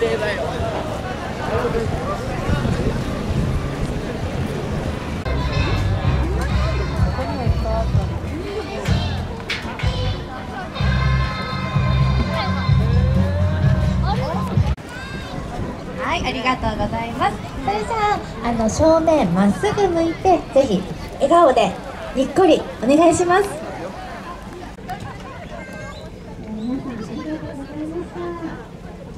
定だよ。 はい、ありがとうございます。それじゃあ、正面まっすぐ向いて、ぜひ笑顔でにっこりお願いします。皆さん、ありがとうございました。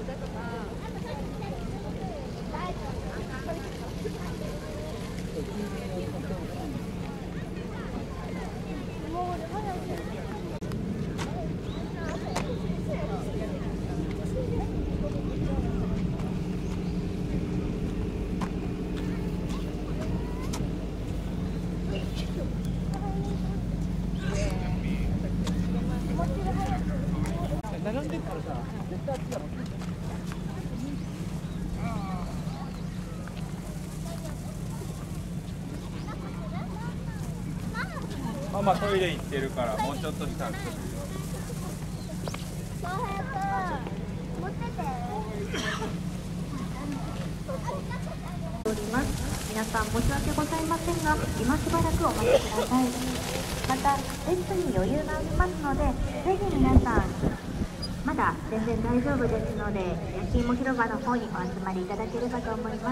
並んでるからさ、絶対あっちだろ。ママトイレ行ってるから、もうちょっとしたら来るよ。 持ってて。 おります。皆さん申し訳ございませんが、今しばらくお待ちください。また列に余裕がありますので、ぜひ皆さんまだ全然大丈夫ですので、焼き芋広場の方にお集まりいただければと思います。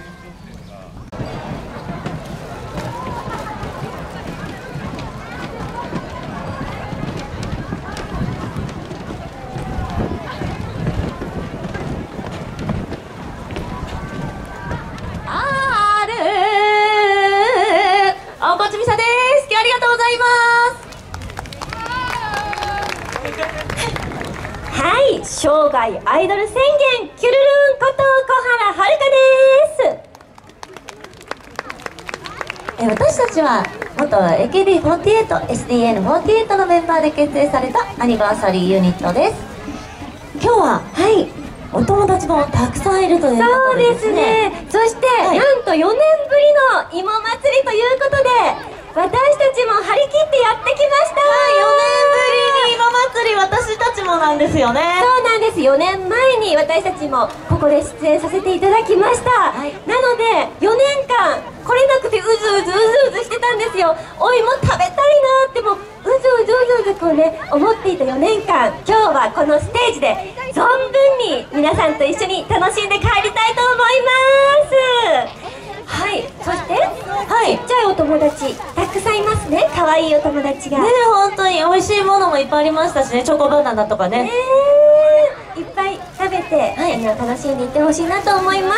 青子ちみさです。今日ありがとうございます。はい、生涯アイドル宣言キュルルンこと小原遥です。私たちは元 AKB48、SDN48 のメンバーで結成されたアニバーサリーユニットです。今日はお友達もたくさんいるということでですね。そして、なんと4年ぶりの芋祭りということで、私たちも張り切ってやってきました。4年ぶりに芋祭り、私たちもなんですよね。そうなんです。4年前に私たちもここで出演させていただきました。なので4年間来れなくてうずうずしてたんですよ。お芋食べたいなってもううずうずこうね思っていた4年間、今日はこのステージで存分に皆さんと一緒に楽しんで帰りたいと思います。はい、そして、ちっちゃいお友達たくさんいますね。可愛いお友達がね。本当に美味しいものもいっぱいありましたしね。チョコバナナとかね、いっぱい食べて、楽しんでいってほしいなと思います。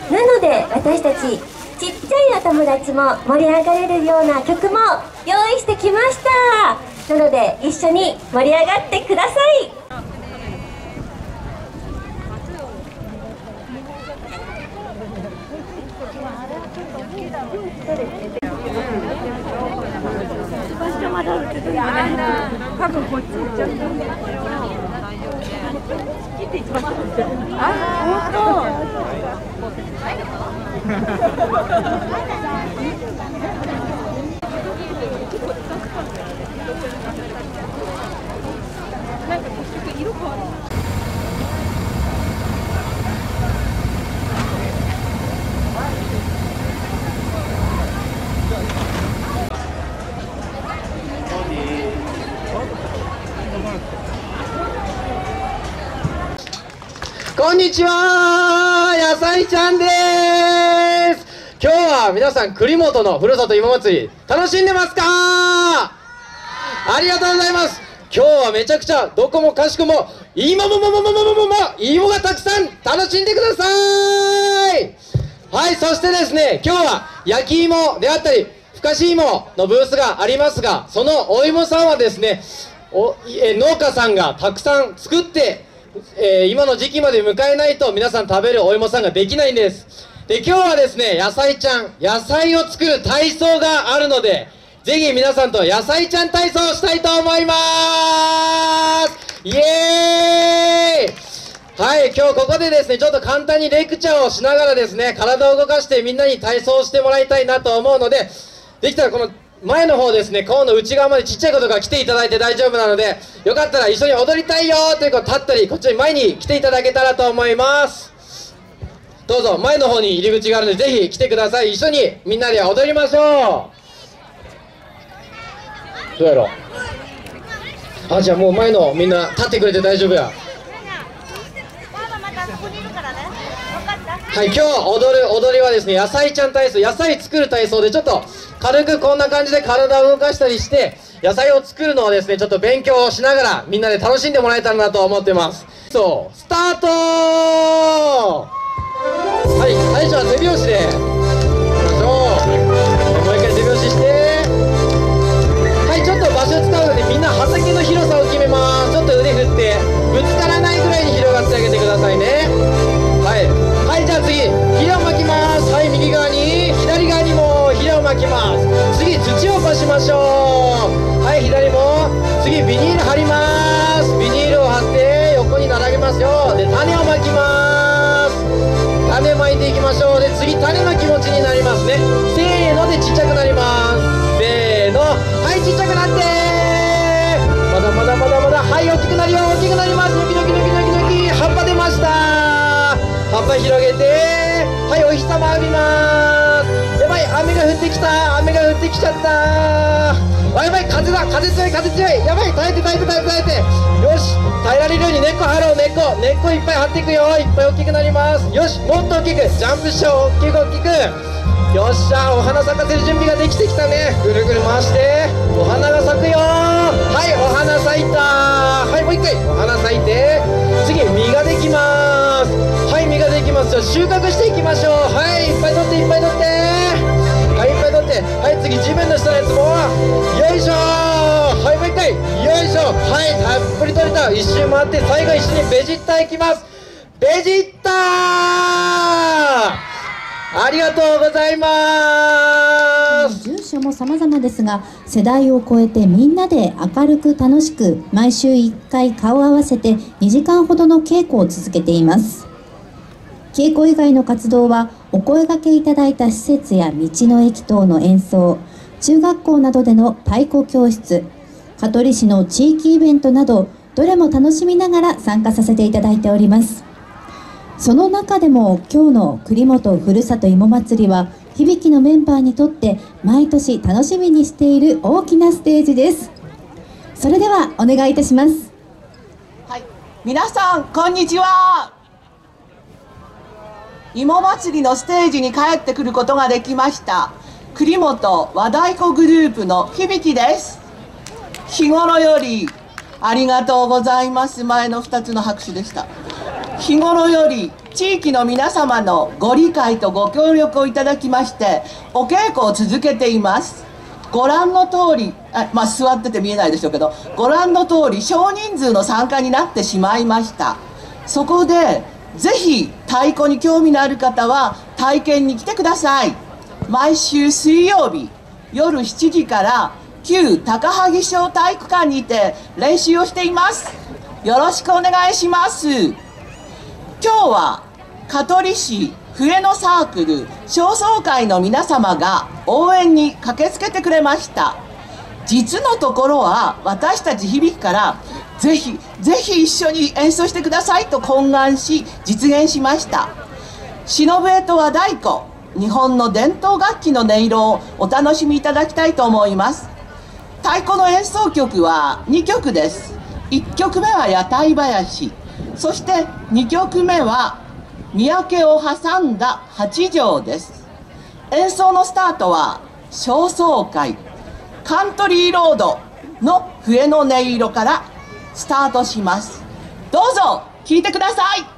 なので私たちちっちゃいお友達も盛り上がれるような曲も用意してきました。なので一緒に盛り上がってください。まだあるけど、多分こっち行っちゃった。あ、なんか結局色変わる。 こんにちは、野菜ちゃんです。今日は皆さん栗本のふるさと芋祭り楽しんでますか？ありがとうございます。今日はめちゃくちゃどこもかしこも芋がたくさん楽しんでください。はい、そしてですね、今日は焼き芋であったりふかし芋のブースがありますが、そのお芋さんはですね、農家さんがたくさん作って今の時期まで迎えないと皆さん食べるお芋さんができないんです。で、今日はですね、野菜ちゃん、野菜を作る体操があるので、ぜひ皆さんと野菜ちゃん体操をしたいと思いまーす。イエーイ。はい、今日ここでですね、ちょっと簡単にレクチャーをしながらですね、体を動かしてみんなに体操をしてもらいたいなと思うので、できたらこの前の方ですね、コーンの内側までちっちゃい子とか来ていただいて大丈夫なので、よかったら一緒に踊りたいよという子立ったり、こっちに前に来ていただけたらと思います。どうぞ前の方に入り口があるので、ぜひ来てください。一緒にみんなで踊りましょう。どうやろう。あ、じゃあもう前のみんな立ってくれて大丈夫や。はい、今日踊る踊りはですね、野菜ちゃん体操、野菜作る体操で、ちょっと軽くこんな感じで体を動かしたりして野菜を作るのをですね、ちょっと勉強しながらみんなで楽しんでもらえたらなと思ってます。そう、スタート。はい、最初は手拍子でいきましょう。もう一回手拍子して、はい、ちょっと場所使うのでみんな畑の広さを決めます。ちょっと腕振ってぶつからないぐらいに広がってあげてくださいね。はい、はい、じゃあ次ひらを巻きます。はい、右側に左側にもひらを巻きます。次土をこしましょう。はい、左も次ビニール貼ります。ビニールを貼って横に並べますよ。で種をまきます。種まいていきましょう。で次種の気持ちになりますね。せーのでちっちゃくなります。せーの、はい、ちっちゃくなって、まだまだまだまだ、はい、大きくなるよ。大きくなります。ドキドキドキドキドキ、葉っぱ出ました。葉っぱ広げて、はい、お日様浴びます。やばい、雨が降ってきた。雨が降ってきちゃった。あ、やばい、風だ。風強い、風強い。やばい、耐えて耐えて耐えて耐えて。よし、耐えられるように根っこ張ろう。根っこいっぱい張っていくよ。いっぱい大きくなります。よし、もっと大きくジャンプしよう。大きく大きく。よっしゃ、お花咲かせる準備ができてきたね。ぐるぐる回してお花が咲くよ。はい、お花咲いた。はい、もう一回お花咲いて、次実ができます。はい、実ができますよ。収穫していきましょう。はい、いっぱい取っていっぱい取って、はい、いっぱい取って、はい、次地面の下のやつもよいしょ。はい、もう一回よいしょ。はい、たっぷり取れた。一周回って最後一緒にベジッタいきます。ベジッター、ありがとうございます。 住所も様々ですが、世代を超えてみんなで明るく楽しく毎週1回顔を合わせて2時間ほどの稽古を続けています。稽古以外の活動はお声掛けいただいた施設や道の駅等の演奏、中学校などでの太鼓教室、香取市の地域イベントなど、どれも楽しみながら参加させていただいております。その中でも今日の栗本ふるさと芋祭りは、響のメンバーにとって毎年楽しみにしている大きなステージです。それではお願いいたします。 はい、皆さんこんにちは。芋祭りのステージに帰ってくることができました栗本和太鼓グループの響です。日頃よりありがとうございます。前の2つの拍手でした。日頃より地域の皆様のご理解とご協力をいただきましてお稽古を続けています。ご覧の通り、座ってて見えないでしょうけど、ご覧の通り少人数の参加になってしまいました。そこでぜひ太鼓に興味のある方は体験に来てください。毎週水曜日夜7時から旧高萩小体育館にて練習をしています。よろしくお願いします。今日は香取市笛のサークル商総会の皆様が応援に駆けつけてくれました。実のところは私たち響からぜひ一緒に演奏してくださいと懇願し実現しました。篠笛と和太鼓、日本の伝統楽器の音色をお楽しみいただきたいと思います。太鼓の演奏曲は2曲です。1曲目は屋台林、そして2曲目は三宅を挟んだ八条です。演奏のスタートは商総会カントリーロードの笛の音色からスタートします。どうぞ聴いてください。